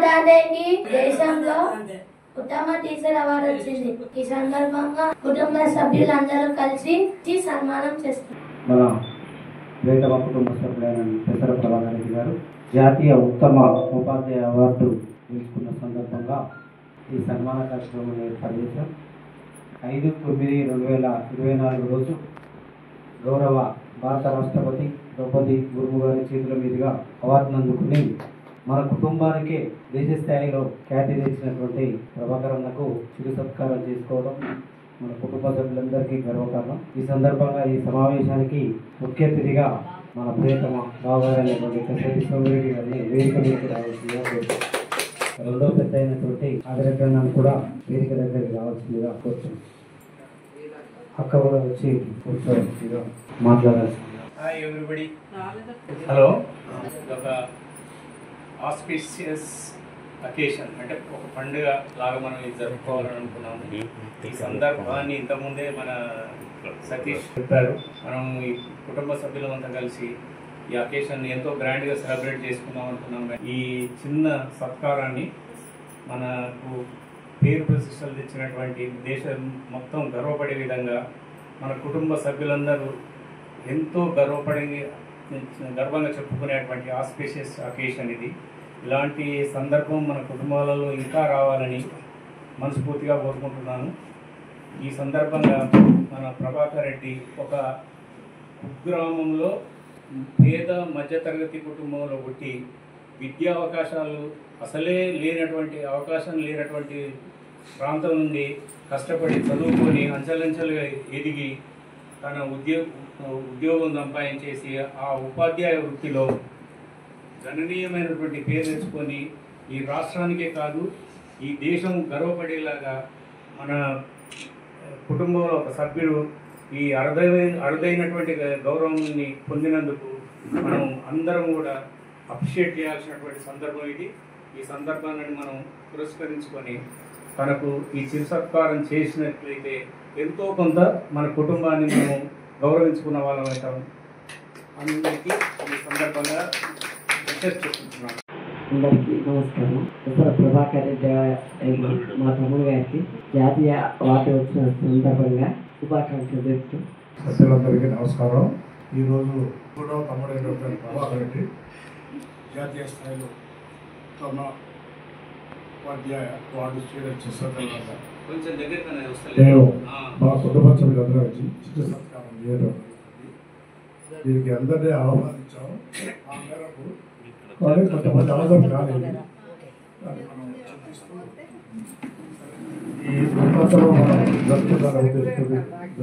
తాతయ్యకి దేశంలో ఉత్తమ టీచర్ అవార్డు వచ్చింది. ఈ సందర్భంగా కుటుంబ సభ్యులందరూ కలిసి సన్మానం చేస్తారు. మన వేదవ కుటుంబ సభ్యులైన పెసర ప్రభాకర్ రెడ్డి గారు జాతీయ ఉత్తమ ఉపాధ్యాయ అవార్డు గెలుచుకున్న సందర్భంగా ఈ సన్మాన కార్యక్రమం ఏర్పాటు చేశాం. 5/9/2024 రోజు గౌరవ భారత రాష్ట్రపతి ద్రౌపది ముర్ము గారి చేతుల మీదుగా అవార్డును అందుకుని మన కుటుంబానికే దేశ స్థాయిలో ఖ్యాతి తెచ్చినటువంటి ప్రభాకర్ అన్నకు చిరు సత్కారం చేసుకోవడం మన కుటుంబ సభ్యులందరికీ గర్వకారణం. ఈ సందర్భంగా ఈ సమావేశానికి ముఖ్య అతిథిగా మన ప్రియతమ బావగారు అయినటువంటి కసరతి సోమిరెడ్డి గారిని వేదిక మీదకి రావాల్సిందిగా కోరుతున్నాం. రెండో పెద్ద అయినటువంటి ఆదిరెడ్డి కూడా వేదిక దగ్గరికి రావాల్సిందిగా కోరుతున్నాం. అక్క కూడా వచ్చి కూర్చోవాల్సిందిగా మాట్లాడాల్సిందిగా. Hi everybody. హలో. ఒక ఆస్పిషియస్ అకేషన్ అంటే ఒక పండుగ లాగా మనం ఇది జరుపుకోవాలని అనుకున్నాము. ఈ సందర్భాన్ని ఇంతకుముందే మన సతీష్ చెప్పారు. మనం ఈ కుటుంబ సభ్యులంతా కలిసి ఈ అకేషన్ ఎంతో గ్రాండ్గా సెలబ్రేట్ చేసుకుందాం అనుకున్నాం. ఈ చిన్న సత్కారాన్ని మనకు పేరు ప్రతిష్టలు తెచ్చినటువంటి దేశం మొత్తం గర్వపడే విధంగా మన కుటుంబ సభ్యులందరూ ఎంతో గర్వంగా చెప్పుకునేటువంటి ఆస్పిషియస్ అకేషన్ ఇది. ఇలాంటి సందర్భం మన కుటుంబాలలో ఇంకా రావాలని మనస్ఫూర్తిగా కోరుకుంటున్నాను. ఈ సందర్భంగా మన ప్రభాకర్ రెడ్డి ఒక కుగ్రామంలో పేద మధ్యతరగతి కుటుంబంలో పుట్టి విద్యా అవకాశాలు అసలే అవకాశం లేనటువంటి ప్రాంతం నుండి కష్టపడి చదువుకొని అంచెలంచెలుగా ఎదిగి తన ఉద్యోగం సంపాదించేసి ఆ ఉపాధ్యాయ వృత్తిలో గణనీయమైనటువంటి పేరు తెచ్చుకొని ఈ రాష్ట్రానికే కాదు ఈ దేశం గర్వపడేలాగా మన కుటుంబంలో ఒక సభ్యుడు ఈ అరుదైనటువంటి గౌరవాన్ని పొందినందుకు మనం అందరం కూడా అప్రిషియేట్ చేయాల్సినటువంటి సందర్భం ఇది. ఈ సందర్భాన్ని మనం పురస్కరించుకొని తనకు ఈ చిరు సత్కారం చేసినట్లయితే ఎంతో కొంత మన కుటుంబాన్ని మనం గౌరవించుకున్న వాళ్ళం అవుతాం. అందరికీ ఈ సందర్భంగా చెప్తున్నాను. అందరికీ నమస్కారం. పెసర ప్రభాకర్ రెడ్డి మా తమ్ముడు గారికి జాతీయ అవార్డు వచ్చిన సందర్భంగా శుభాకాంక్షలు చెప్తూ సభ్యులందరికీ నమస్కారం. ఈరోజు కూడా తమ్ముడైనటువంటి ప్రభాకర్ రెడ్డి జాతీయ స్థాయిలో తమ ఉపాధ్యాయ అవార్డు స్వీకరించిన సందర్భంగా నేను మా కుటుంబ సభ్యులందరూ వచ్చి చిరు సత్కారం చేయడం దీనికి అందరినీ ఆహ్వానించాము. ఆ మేరకు కానీ కొంతమంది అవసరం కాలేదు. మనం చూపిస్తూ ఈ ఉపన్యాసంలో మనం జరుపుతున్న ఉద్దేశిస్తుంది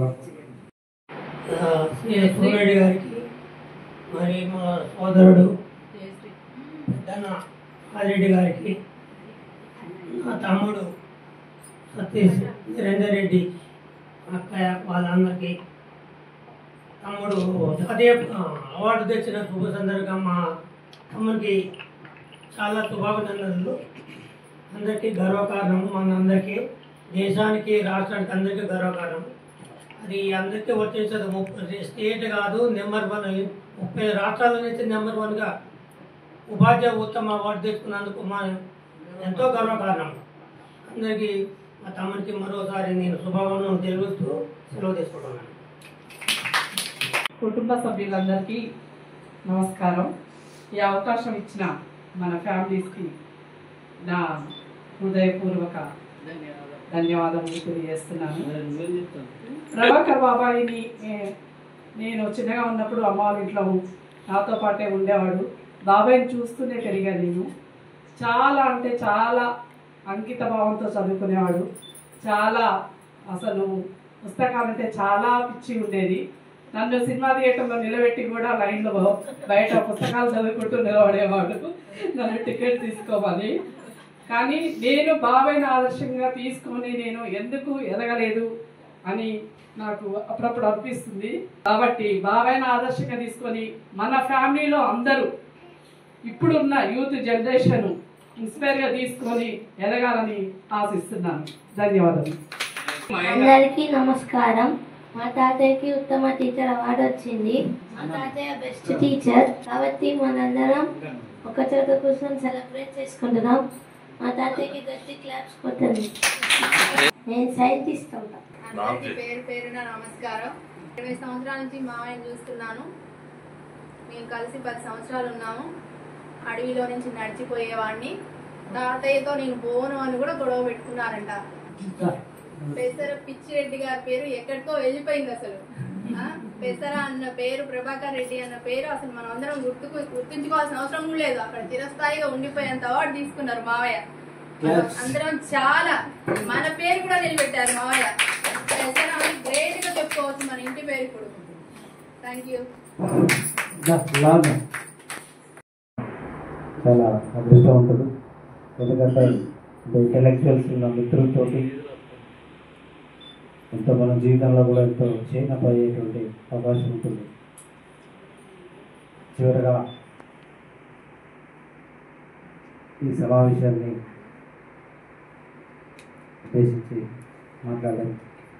సూర్యుడి గారికి మరి మా సోదరుడు పెద్దన్న ఆదిరెడ్డి గారికి మా తమ్ముడు సతీష్ నిరంజన్ రెడ్డి అక్కయ్య వాళ్ళందరికీ తమ్ముడు జాతీయ అవార్డు తెచ్చిన శుభ సందర్భంగా మా తమ్ముడికి చాలా శుభాభినందనలు. అందరికీ గర్వకారణము, మనందరికీ దేశానికి రాష్ట్రానికి అందరికీ గర్వకారణం. అది అందరికీ వచ్చేసేది 30 స్టేట్ కాదు నెంబర్ 1 30 రాష్ట్రాల నుంచి నెంబర్ 1గా ఉపాధ్యాయ ఉత్తమ అవార్డు తెచ్చుకున్నందుకు మా ఎంతో గర్వకారణం. అందరికీ మా తమ్ముడికి మరోసారి నేను శుభాకాంక్షలు తెలుపుతూ సెలవు తీసుకుంటున్నాను. కుటుంబ సభ్యులందరికీ నమస్కారం. ఈ అవకాశం ఇచ్చిన మన ఫ్యామిలీస్కి నా హృదయపూర్వక ధన్యవాదాలు తెలియజేస్తున్నాను. ప్రభాకర్ బాబాయిని నేను చిన్నగా ఉన్నప్పుడు అమ్మ వాళ్ళ ఇంట్లో నాతో పాటే ఉండేవాడు. బాబాయిని చూస్తూనే పెరిగాను నేను. చాలా అంటే చాలా అంకిత భావంతో చదువుకునేవాడు. చాలా అసలు పుస్తకాలంటే చాలా పిచ్చి ఉండేది. నన్ను సినిమా థియేటర్లో నిలబెట్టి కూడా లైన్లో బయట పుస్తకాలు చదువుకుంటూ నిలబడేవాడు నన్ను టికెట్ తీసుకోమని. కానీ నేను బాబాయ్ని ఆదర్శంగా తీసుకొని నేను ఎందుకు ఎదగలేదు అని నాకు అప్పుడప్పుడు అనిపిస్తుంది. కాబట్టి బాబాయ్ని ఆదర్శంగా తీసుకొని మన ఫ్యామిలీలో అందరూ ఇప్పుడున్న యూత్ జనరేషన్ ఇన్స్పైర్గా తీసుకొని ఎదగాలని ఆశిస్తున్నాను. ధన్యవాదాలు. అందరికీ నమస్కారం. మా తాతయ్యకి ఉత్తమ టీచర్ అవార్డు వచ్చింది. మా తాతయ్య బెస్ట్ టీచర్ కాబట్టి మనందరం ఒక చోట కూర్చొని సెలబ్రేట్ చేసుకుంటున్నాం. మా తాతయ్యకి గట్టి క్లాప్స్ కొట్టండి. నేను సైంటిస్ట్ అవుతా. అందరికీ పేరు పేరున నమస్కారం. 20 సంవత్సరాల నుంచి మామయ్యని చూస్తున్నాను. మేము కలిసి 10 సంవత్సరాలు ఉన్నాము. అడవిలో నుంచి నడిచిపోయేవాడిని. తాతయ్యతో నేను పోను అని కూడా గొడవ పెట్టుకున్నారంట. పెసర పిచ్చిరెడ్డి గారి పేరు ఎక్కడికో వెళ్ళిపోయింది అసలు. పెసర అన్న పేరు, ప్రభాకర్ రెడ్డి అన్న పేరు అసలు మనం అందరం గుర్తుంచుకోవాల్సిన అవసరం లేదు. అక్కడ చిరస్థాయిగా ఉండిపోయేంత అవార్డు తీసుకున్నారు మావయ్య. అందరం చాలా మన పేరు కూడా నిలబెట్టారు మావయ్య. పెసర గ్రేట్ గా చెప్పుకోవచ్చు మన ఇంటి పేరు ఇప్పుడు. Thank you. చాలా అదృష్టవంతుడు. ఎందుకంటే ఇంటెలెక్చువల్స్ ఉన్న మిత్రులతోటి ఎంతో మన జీవితంలో కూడా ఎంతో క్షీణపోయేటువంటి అవకాశం ఉంటుంది. చివరగా ఈ సమావేశాన్ని ఉద్దేశించి మాట్లాడాలి.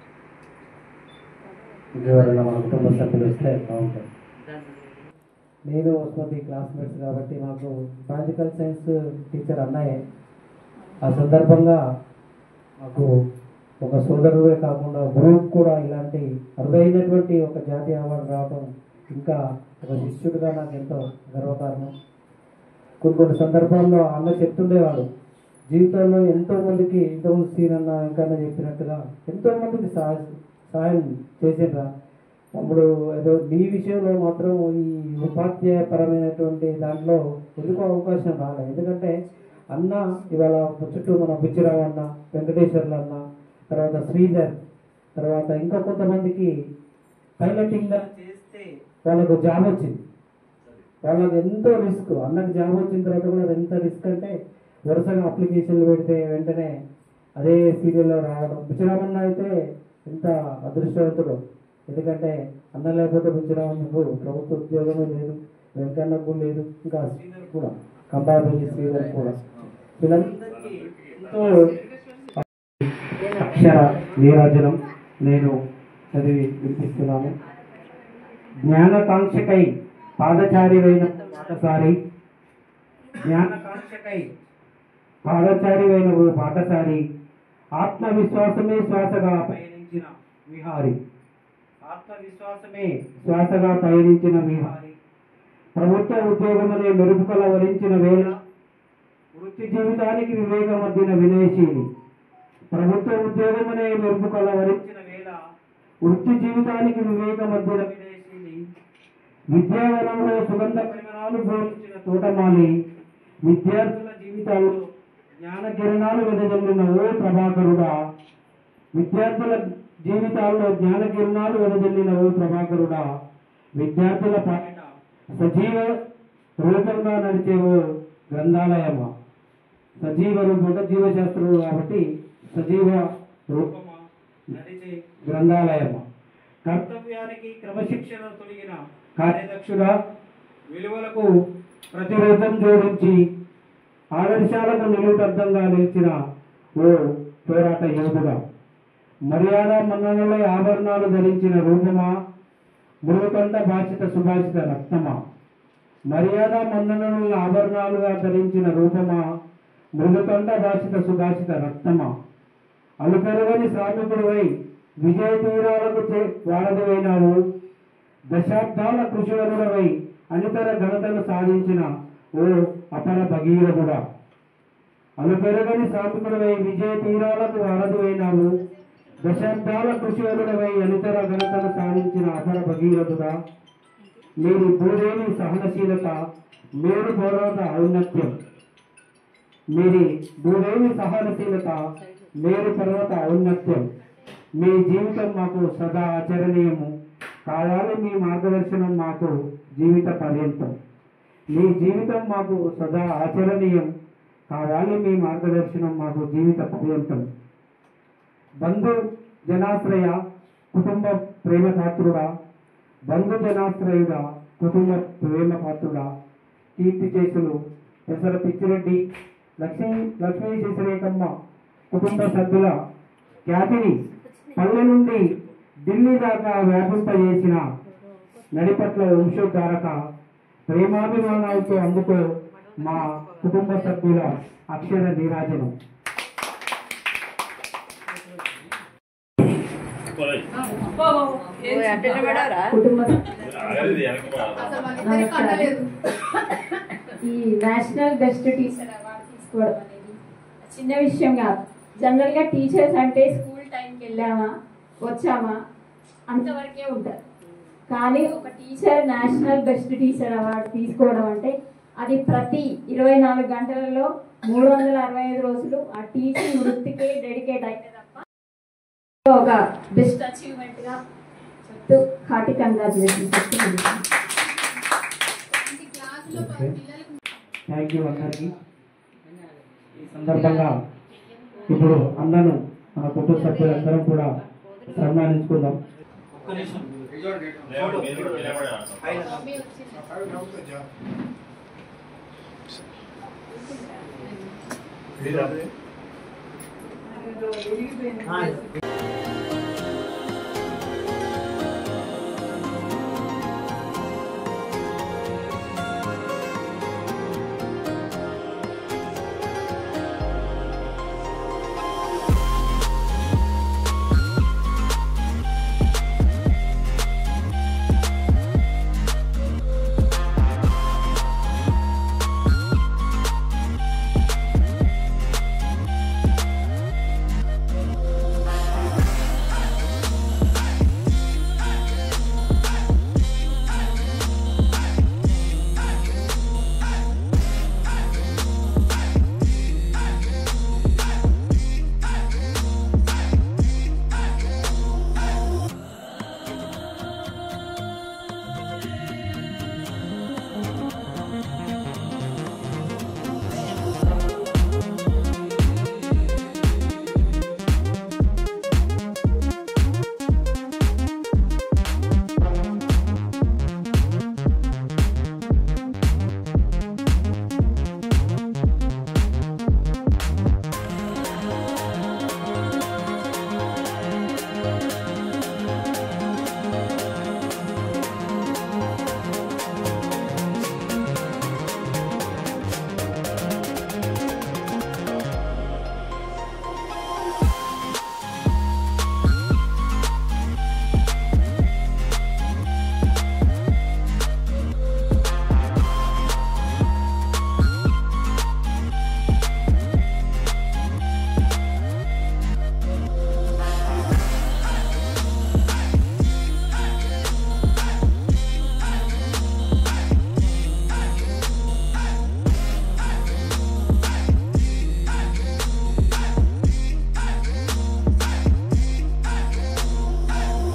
ఇంకెవరైనా మన కుటుంబ సభ్యులు వస్తే బాగుంటుంది. నేను వస్తుంది క్లాస్మేట్స్ కాబట్టి మాకు బయాలజికల్ సైన్స్ టీచర్ అన్నయ్య. ఆ సందర్భంగా మాకు ఒక సోదరుడే కాకుండా గురువు కూడా ఇలాంటి అరుదైనటువంటి ఒక జాతీయ అవార్డు రావడం ఇంకా ఒక శిష్యుడిగా నాకు ఎంతో గర్వకారణం. కొన్ని సందర్భాల్లో అన్న చెప్తుండేవాడు, జీవితంలో ఎంతోమందికి ఇంతకుముందు సీన్ అన్న ఇంకా చెప్పినట్టుగా ఎంతోమందికి సహాయం చేసేట అప్పుడు ఏదో నీ విషయంలో మాత్రం ఈ ఉపాధ్యాయపరమైనటువంటి దాంట్లో ఎందుకో అవకాశం రాలేదు. ఎందుకంటే అన్న ఇవాళ చుట్టూ మన బుచ్చిరావు అన్న, వెంకటేశ్వర్లు అన్న, తర్వాత శ్రీధర్, తర్వాత ఇంకా కొంతమందికి పైలటింగ్గా చేస్తే వాళ్ళకు జాబ్ వచ్చింది. వాళ్ళకి ఎంతో రిస్క్. అన్నకు జాబ్ వచ్చిన తర్వాత కూడా అది ఎంత రిస్క్ అంటే వరుసగా అప్లికేషన్లు పెడితే వెంటనే అదే సీరియల్లో రావడం. బుచ్చిరామన్న అయితే ఎంత అదృష్టవంతుడు. ఎందుకంటే అన్న లేకపోతే బుచ్చిరామన్నకు ప్రభుత్వ ఉద్యోగమే లేదు, వెంకన్నకు లేదు, ఇంకా శ్రీధర్ కూడా కంబాబల్లి శ్రీధర్ కూడా వీళ్ళందరికీ ఎంతో అక్షర నీరాజనం నేను చదివి వినిపిస్తున్నాను. జ్ఞానకాంక్షకై పాదచారివైన పాఠశారి, జ్ఞానకాంక్షకై పాదచారివైన ఓ పాఠశారి, ఆత్మవిశ్వాసమే శ్వాసగా పయనించిన విహారి, ఆత్మవిశ్వాసమే శ్వాసగా పయనించిన విహారి, ప్రభుత్వ ఉద్యోగమనే మెరుపుకల వరించిన వేళ, వృత్తి జీవితానికి వివేకమద్దిన వినయశీలి. ప్రభుత్వ ఉద్యోగమనే మెరుపుకల వరించిన వేళ, వృత్తి జీవితానికి వివేకమద్దిన వినయశీలి, విద్యావనంలో సుగంధ పరిమళాలు బోధించిన తోటమాలి, విద్యార్థుల జీవితాల్లో జ్ఞాన కిరణాలు వెదజల్లిన ఓ ప్రభాకరుడా, విద్యార్థుల జీవితాల్లో జ్ఞాన కిరణాలు వెదజల్లిన ఓ ప్రభాకరుడా, విద్యార్థుల పాలిట సజీవ రూపంగా నడిచే ఓ గ్రంథాలయమా. సజీవ రూపంగా జీవశాస్త్రుడు కాబట్టి సజీవ రూపమా నడిచే గ్రంథాలయమా. కర్తవ్యానికి క్రమశిక్షణ తొలగిన కార్యదక్షుడా, విలువలకు ప్రతిరూపం జోడించి ఆదర్శాలకు నిలువుటద్దంగా నిలిచిన ఓ పోరాట యోధుడా, మర్యాద మన్ననలై ఆభరణాలు ధరించిన రూపమా, మృగకంఠ భాషిత సుభాషిత రక్తమా. మర్యాద మన్ననలు ఆభరణాలుగా ధరించిన రూపమా, మృగకంఠ భాషిత సుభాషిత రక్తమా. అలుపెరగని శ్రామికుడివై విజయ తీరాలకు వారధివైనావు, దశాబ్దాల కృషివరుడవై అనితర ఘనతను సాధించిన ఓ అపర భగీరథుడా. అలుపెరగని శ్రామికుడివై విజయ తీరాలకు వారధివైనావు, దశాబ్దాల కృషివరుడవై అనితర ఘనతను సాధించిన అపర భగీరథుడా. మీరు భూదేవి సహనశీలత, మేరు పర్వత ఔన్నత్యం. మీరి భూదేవి సహనశీలత, మేరు పర్వత ఔన్నత్యం. మీ జీవితం మాకు సదా ఆచరణీయము కావాలి. మీ మార్గదర్శనం మాకు జీవిత పర్యంతం. మీ జీవితం మాకు సదా ఆచరణీయం కావాలి. మీ మార్గదర్శనం మాకు జీవిత పర్యంతం. బంధు జనాశ్రయ కుటుంబ ప్రేమపాత్రుడా, బంధు జనాశ్రయుడా, కుటుంబ ప్రేమపాత్రుడా, కీర్తి చేసులు పెసర పిచ్చిరెడ్డి, లక్ష్మీ శశిరేఖమ్మ కుటుంబ సభ్యుల ఖ్యాతిని పల్లె నుండి ఢిల్లీ దాకా వ్యాపింపజేసిన నడిపట్ల వంశోద్ధారక, ప్రేమాభిమానాలతో అందుకో మా కుటుంబ సభ్యుల అక్షర నీరాజనం. ఈ నేషనల్ బెస్ట్ టీచర్ అవార్డు తీసుకోవడం అనేది చిన్న విషయం కాదు. జనరల్గా టీచర్స్ అంటే స్కూల్ టైంకి వెళ్ళామా వచ్చామా అంతవరకే ఉంటారు. కానీ ఒక teacher national best teacher award తీసుకోవడం అంటే అది ప్రతి 24 గంటలలో 365 రోజులు ఆ టీచింగ్ వృత్తికే డెడికేట్ అయితే తప్ప ఒక బెస్ట్ అచీవ్మెంట్గా చెప్తూ హార్టీ కంగ్రాచులేషన్స్ చెప్తున్నాను. థ్యాంక్ యూ అందరికీ. ఈ సందర్భంగా ఇప్పుడు అన్నను మన కుటుంబ సభ్యులందరం కూడా సన్మానించుకుందాం. మీరు